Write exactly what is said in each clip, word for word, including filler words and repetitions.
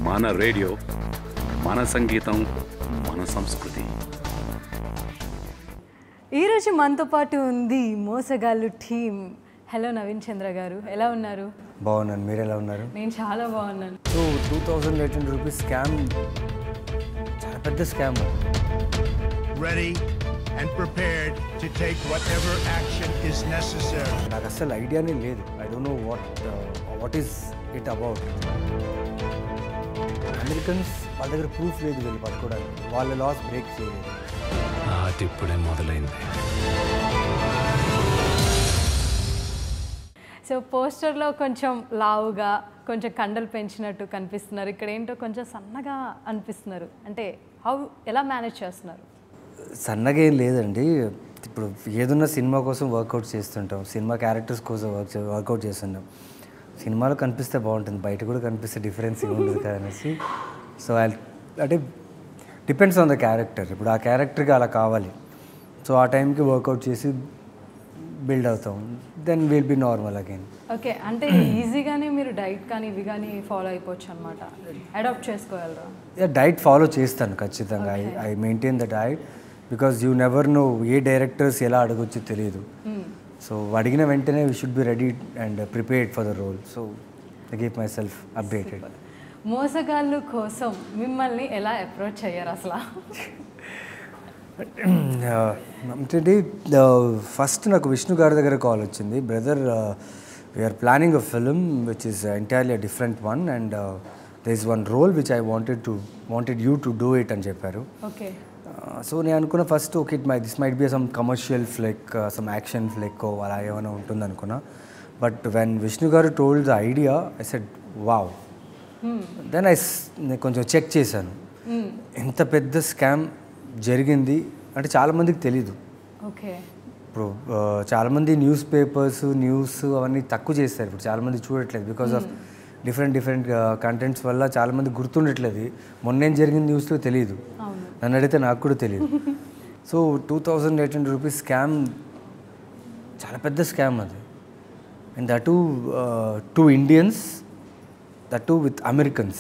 మన రేడియో మన సంగీతం మన సంస్కృతి. ఈరోజు మనతో పాటు ఉంది మోసగాళ్ళు టీమ్. హలో నవీన్ చంద్ర గారు, ఎలా ఉన్నారు? బాగున్నాను, మీరు ఎలా ఉన్నారు? నేను చాలా బాగున్నాను. So two thousand eight hundred rupees scam చాలా పెద్ద scam. Ready and prepared to take whatever action is necessary. నాకు అసలు ఐడియానే లేదు. I don't know what what is it about. Americans వాళ్ళ దగ్గర ప్రూఫ్ లేదు వీళ్ళు పట్టుకోవడానికి, వాళ్ళ లాస్ బ్రేక్ చేయలేదు. ఆట ఇప్పుడే మొదలైంది. సో పోస్టర్లో కొంచెం లావుగా కొంచెం కండలు పెంచినట్టు కనిపిస్తున్నారు, ఇక్కడ ఏంటో కొంచెం సన్నగా అనిపిస్తున్నారు. అంటే హౌ ఎలా మేనేజ్ చేస్తున్నారు? సన్నగా ఏం లేదండి. ఇప్పుడు ఏదన్నా సినిమా కోసం వర్కౌట్ చేస్తుంటాం, సినిమా క్యారెక్టర్స్ కోసం వర్క్ వర్కౌట్ చేస్తుంటాం. సినిమాలో కనిపిస్తే బాగుంటుంది, బయట కూడా కనిపిస్తే డిఫరెన్స్ ఉండదు కదా అనేసి. సో ఐ అంటే డిపెండ్స్ ఆన్ ద క్యారెక్టర్. ఇప్పుడు ఆ క్యారెక్టర్కి అలా కావాలి, సో ఆ టైంకి వర్కౌట్ చేసి బిల్డ్ అవుతాం, then will be normal again. Okay, అంటే ఈజీగానే మీరు డైట్ కానీ ఇవి కానీ ఫాలో అయిపోవచ్చు అనమాట, అడాప్ట్ చేసుకోగలరా? డైట్ ఫాలో చేస్తాను ఖచ్చితంగా. I I maintain the diet because you never know a directors ఎలా అడగొచ్చు తెలియదు. సో అడిగిన వెంటనే we should be ready and prepared for the role. So I keep my self. మోసగాళ్ళు కోసం మిమ్మల్ని ఎలా అప్రోచ్ అయ్యారు అసలు? అంటే ఫస్ట్ నాకు విష్ణు గారి దగ్గర కాల్ వచ్చింది. Brother, we're planning a film which is entirely different one and there is one role which I wanted to wanted you to do it అని చెప్పారు. ఓకే. సో నేను అనుకున్న first okay it my this might be some commercial flick, some action flick అలా ఏమైనా ఉంటుంది అనుకున్నా. But when Vishnu గారు told the idea I said wow. Then I నేను కొంచెం చెక్ చేశాను, ఎంత పెద్ద స్కామ్ జరిగింది అంటే చాలామందికి తెలీదు. ఓకే. ఇప్పుడు చాలామంది న్యూస్ పేపర్స్ న్యూస్ అవన్నీ తక్కువ చేస్తారు, ఇప్పుడు చాలామంది చూడట్లేదు because of different different contents వల్ల చాలామంది గుర్తుండట్లేదు. మొన్నేం జరిగింది న్యూస్లో తెలియదు, నన్ను అడిగితే నాకు కూడా తెలియదు. So two thousand eight hundred rupees scam చాలా పెద్ద స్కామ్ అది. And that too to Indians, that too with Americans.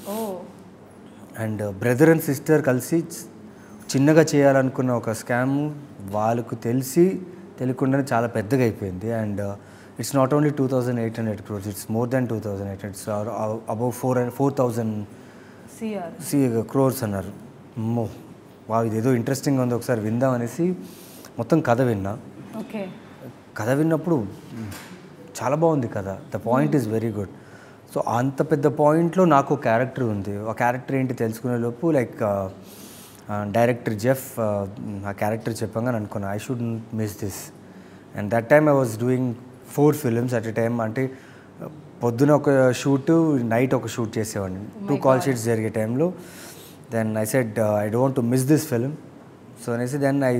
And brother and sister కలిసి చిన్నగా చేయాలనుకున్న ఒక స్కామ్ వాళ్ళకు తెలిసి తెలియకుండానే చాలా పెద్దగా అయిపోయింది. And it's not only two thousand eight hundred crores, it's more than two thousand eight hundred above four four thousand C crores అన్నారు. అమ్మో వా, ఇదేదో ఇంట్రెస్టింగ్గా ఉంది, ఒకసారి విందాం అనేసి మొత్తం కథ విన్నా. ఓకే. కథ విన్నప్పుడు చాలా బాగుంది కథ, the point is very good. So అంత పెద్ద పాయింట్లో నాకు క్యారెక్టర్ ఉంది. ఆ క్యారెక్టర్ ఏంటి తెలుసుకునే లోపు లైక్ డైరెక్టర్ జెఫ్ ఆ క్యారెక్టర్ చెప్పంగానే అనుకున్నా I should miss this. And that time I was doing four films at a time. అంటే పొద్దున ఒక షూట్, నైట్ ఒక షూట్ చేసేవాడిని, టూ కాల్ షీట్స్ జరిగే టైంలో. Then I said I don't to miss this film. So అనేసి then I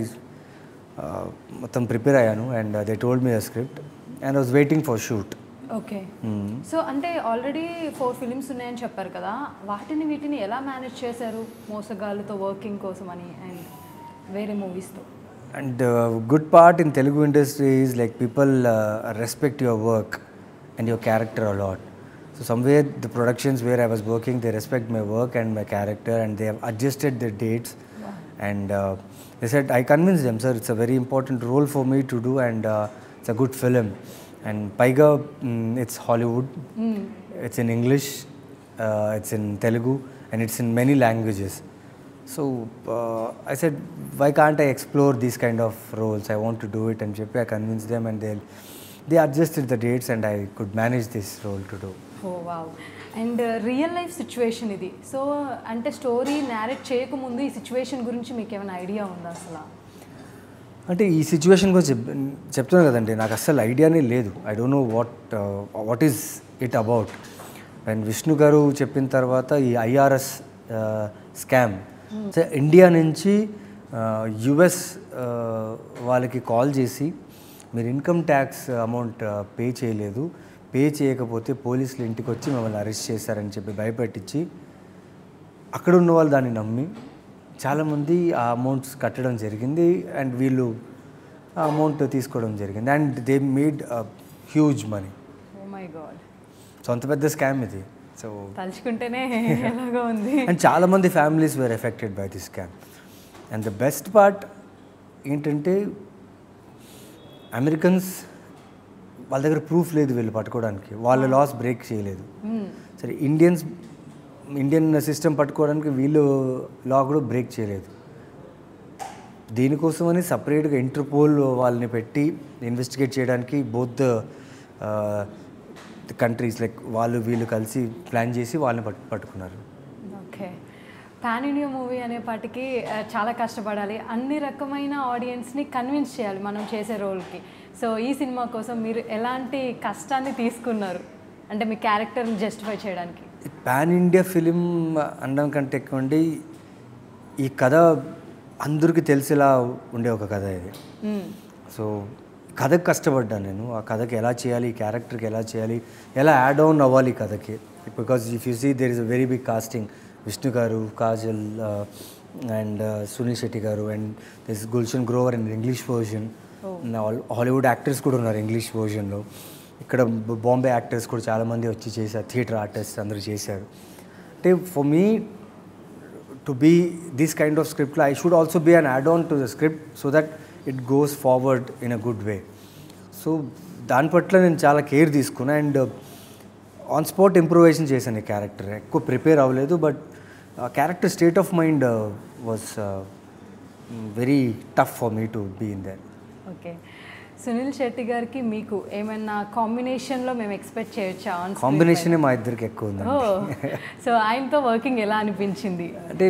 మొత్తం prepare అయ్యాను and they told me the script and I was waiting for shoot. Okay. So అంటే already four films ఉన్నాయని చెప్పారు కదా, వాటిని వీటిని ఎలా మేనేజ్ చేశారు మోసగాళ్ళతో వర్కింగ్ కోసం అని అండ్ వేరే మూవీస్తో? And good part in Telugu industry is like people respect your work and your character a lot. So somewhere the productions where I was working, they respect my work and my character and they have adjusted the dates. Wow. And uh, they said, I convinced them, sir, it's a very important role for me to do and uh, it's a good film. And Paiga, mm, it's Hollywood, mm. it's in English, uh, it's in Telugu and it's in many languages. So uh, I said, why can't I explore these kind of roles? I want to do it and I convinced them and they they adjusted the dates and I could manage this role to do. Oh wow. And real life situation ఇది. So అంటే story narrate చేయకముందు ఈ situation గురించి మీకు ఏమైనా idea ఉందా అసలు? అంటే ఈ సిచ్యువేషన్ గురించి చెప్ చెప్తున్నాను కదండి, నాకు అస్సలు ఐడియానే లేదు. I don't know what what is it about. And Vishnu garu చెప్పిన తర్వాత ఈ ఐఆర్ఎస్ స్కామ్, సో ఇండియా నుంచి యుఎస్ వాళ్ళకి కాల్ చేసి మీరు ఇన్కమ్ ట్యాక్స్ అమౌంట్ పే చేయలేదు, పే చేయకపోతే పోలీసులు ఇంటికి వచ్చి మమ్మల్ని అరెస్ట్ చేశారని చెప్పి భయపెట్టించి అక్కడ ఉన్న వాళ్ళు దాన్ని నమ్మి చాలామంది ఆ అమౌంట్స్ కట్టడం జరిగింది అండ్ వీళ్ళు ఆ అమౌంట్ తీసుకోవడం జరిగింది and they made huge money. Oh my god. So అంత పెద్ద స్కామ్ ఇది. సో తలుచుకుంటేనే ఎలాగో ఉంది. అండ్ చాలామంది families were affected by this scam. And the best part ఏంటంటే అమెరికన్స్ వాళ్ళ దగ్గర ప్రూఫ్ లేదు వీళ్ళు పట్టుకోవడానికి, వాళ్ళ లాస్ బ్రేక్ చేయలేదు. సరే ఇండియన్స్ ఇండియన్ సిస్టమ్ పట్టుకోవడానికి వీళ్ళు లా కూడా బ్రేక్ చేయలేదు. దీనికోసమని సపరేట్గా ఇంటర్పోల్ వాళ్ళని పెట్టి ఇన్వెస్టిగేట్ చేయడానికి బోత్ ద కంట్రీస్ లైక్ వాళ్ళు వీళ్ళు కలిసి ప్లాన్ చేసి వాళ్ళని పట్టు పట్టుకున్నారు. ఓకే, పాన్ ఇండియా మూవీ అనేపాటికి చాలా కష్టపడాలి, అన్ని రకమైన ఆడియన్స్ని కన్విన్స్ చేయాలి మనం చేసే రోల్కి. సో ఈ సినిమా కోసం మీరు ఎలాంటి కష్టాన్ని తీసుకున్నారు అంటే మీ క్యారెక్టర్ని జస్టిఫై చేయడానికి? పాన్ ఇండియా ఫిలిం అనడం కంటే ఎక్కువ ఉండి ఈ కథ అందరికీ తెలిసేలా ఉండే ఒక కథ ఇది. సో కథకు కష్టపడ్డాను నేను, ఆ కథకి ఎలా చేయాలి, ఈ క్యారెక్టర్కి ఎలా చేయాలి, ఎలా యాడ్ ఆన్ అవ్వాలి ఈ కథకి. Because if you see there is a very big casting. Vishnu garu, Kajal and Suniel Shetty garu and this Gulshan Grover in English version. Hollywood actors కూడా ఉన్నారు ఇంగ్లీష్ వర్జన్లో. ఇక్కడ బాంబే యాక్టర్స్ కూడా చాలామంది వచ్చి చేశారు, థియేటర్ ఆర్టిస్ట్ అందరూ చేశారు. అంటే for me to be this kind of స్క్రిప్ట్లో I should also be an add on to the script so that it goes forward in a good way. So దాని పట్ల నేను చాలా కేర్ తీసుకున్నా అండ్ ఆన్ స్పాట్ ఇంప్రూవైజేషన్ చేశాను ఈ character. ఎక్కువ prepare అవ్వలేదు, but character state of mind was very tough for me to be in that. Okay, Suniel Shetty గారికి మీకు ఏమైనా కాంబినేషన్లో మేము ఎక్స్పెక్ట్ చేయొచ్చా? కాంబినేషనే మా ఇద్దరికి ఎక్కువ ఉంది. సో ఆయనతో వర్కింగ్ ఎలా అనిపించింది? అంటే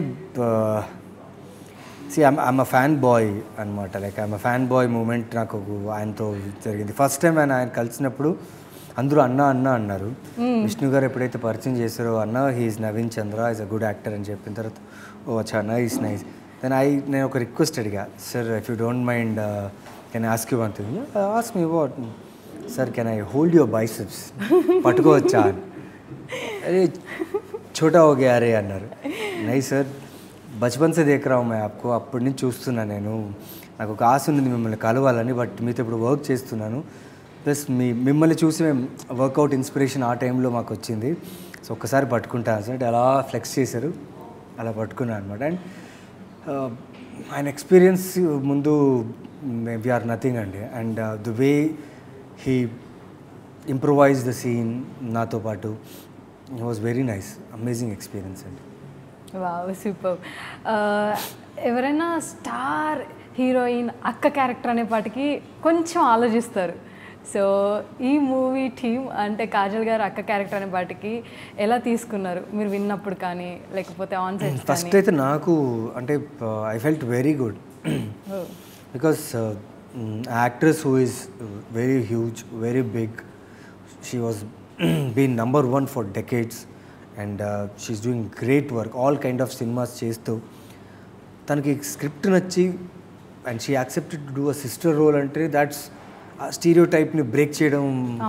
see I'm I'm a fan boy అనమాట. Like I'm a fan boy moment నాకు ఆయనతో జరిగింది. ఫస్ట్ టైం ఆయన ఆయన కలిసినప్పుడు అందరూ అన్న అన్న అన్నారు. విష్ణు గారు ఎప్పుడైతే పరిచయం చేశారో అన్న he's Naveen Chandra is a good actor అని చెప్పిన తర్వాత ఓ అచ్చా నైస్ నైస్ దెన్ ఐ నేను ఒక రిక్వెస్ట్ అడిగా, sir if you don't mind can I ask you one thing? Ask me what? Sir can I hold your biceps? పట్టుకోవచ్చా అని. అరే ఛోటా హో గయా అరే అన్నారు. నై సార్ బచ్పన్ సే దేఖ్ రా హూ మై ఆప్కో, అప్పటి నుంచి చూస్తున్నా నేను, నాకు ఒక ఆశ ఉంది మిమ్మల్ని కలవాలని, బట్ మీతో ఇప్పుడు వర్క్ చేస్తున్నాను. ప్లస్ మీ మిమ్మల్ని చూసి మేము వర్కౌట్ ఇన్స్పిరేషన్ ఆ టైంలో మాకు వచ్చింది. సో ఒక్కసారి పట్టుకుంటాను సార్ అలా ఫ్లెక్స్ చేశారు, అలా పట్టుకున్నాను అనమాట. అండ్ ఆయన ఎక్స్పీరియన్స్ ముందు వీఆర్ నథింగ్ అండి. And the way he improvise the scene నాతో పాటు it was very nice, amazing experience అండి. Wow, super. ఎవరైనా స్టార్ హీరోయిన్ అక్క క్యారెక్టర్ అనే పాటికి కొంచెం ఆలోచిస్తారు. సో ఈ మూవీ టీమ్ అంటే కాజల్ గారు అక్క క్యారెక్టర్ అనే పాటికి ఎలా తీసుకున్నారు మీరు విన్నప్పుడు కానీ లేకపోతే ఆన్ సెట్? ఫస్ట్ అయితే నాకు అంటే I felt very good because actress who is very huge, very big, she was been number one for decades and she's doing great work, all kind of cinemas చేస్తూ తనకి script నచ్చి and she accepted to do a sister role అంటే that's stereo టైప్ని break చేయడం.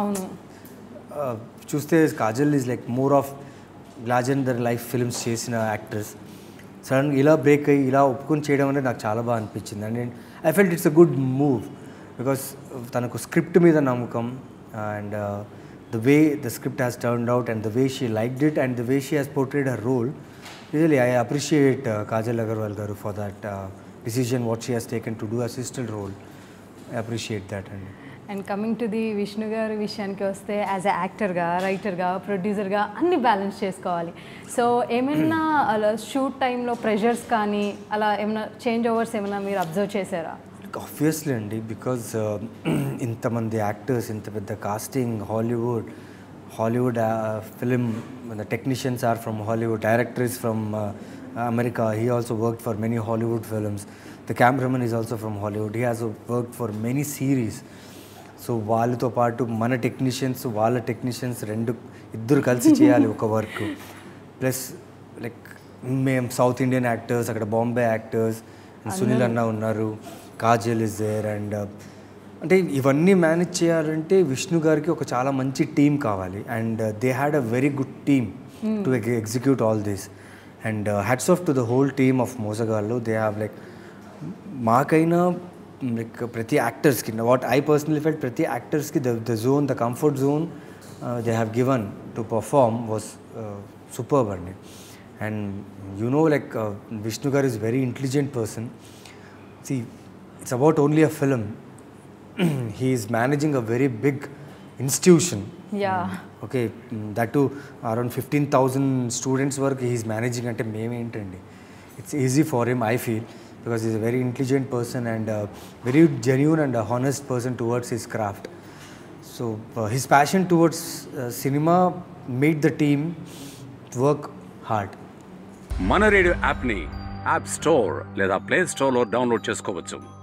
చూస్తే Kajal is like more of larger than life films చేసిన actress. సడన్గా ఇలా బ్రేక్ అయ్యి ఇలా ఒప్పుకొని చేయడం అనేది నాకు చాలా బాగా అనిపించింది. And I felt it's a good move because తనకు స్క్రిప్ట్ మీద నమ్మకం and the way the script has turned out and the way she liked it and the way she has portrayed her role. Really I appreciate Kajal Aggarwal garu for that decision what she has taken to do a sister role. I appreciate that అండి. And coming to the Vishnu గారి విషయానికి వస్తే as a యాక్టర్గా, రైటర్గా, ప్రొడ్యూసర్గా అన్ని balance చేసుకోవాలి. So ఏమైనా అలా షూట్ టైంలో ప్రెషర్స్ కానీ అలా ఏమైనా చేంజ్ ఓవర్స్ ఏమైనా మీరు అబ్జర్వ్ చేశారా? ఆబ్వియస్లీ అండి, బికాజ్ ఇంతమంది యాక్టర్స్, ఇంత పెద్ద casting, Hollywood Hollywood film, the technicians are from Hollywood, director is from America, he also worked for many Hollywood films, the cameraman is also from Hollywood, he has worked for many series. So వాళ్ళతో పాటు మన technicians, వాళ్ళ technicians రెండు ఇద్దరు కలిసి చేయాలి ఒక work. Plus like మేము సౌత్ ఇండియన్ యాక్టర్స్, అక్కడ బాంబే యాక్టర్స్, సునీల్ అన్న ఉన్నారు, కాజల్ ఇస్ దేర్. అండ్ అంటే ఇవన్నీ మేనేజ్ చేయాలంటే విష్ణు గారికి ఒక చాలా మంచి టీం కావాలి. And they had a very good team to execute all this. And hats off to the whole team of Mosagallu. They have like మాకైనా లైక్ ప్రతి యాక్టర్స్కి వాట్ ఐ పర్సనలీ ఫెల్ట్ ప్రతి యాక్టర్స్కి the the zone, the comfort zone they have given to perform was superb అండి. And you know like Vishnu garu is very intelligent person. See it's about only a film. He is managing a very big institution. Yeah. Okay, that too around fifteen thousand students work he is managing ante mementandi. It's easy for him, I feel, because he's a very intelligent person and uh, very genuine and uh, honest person towards his craft. So uh, his passion towards uh, cinema made the team work hard. మన radio యాప్ని app store లేదా play స్టోర్లో download చేసుకోవచ్చు.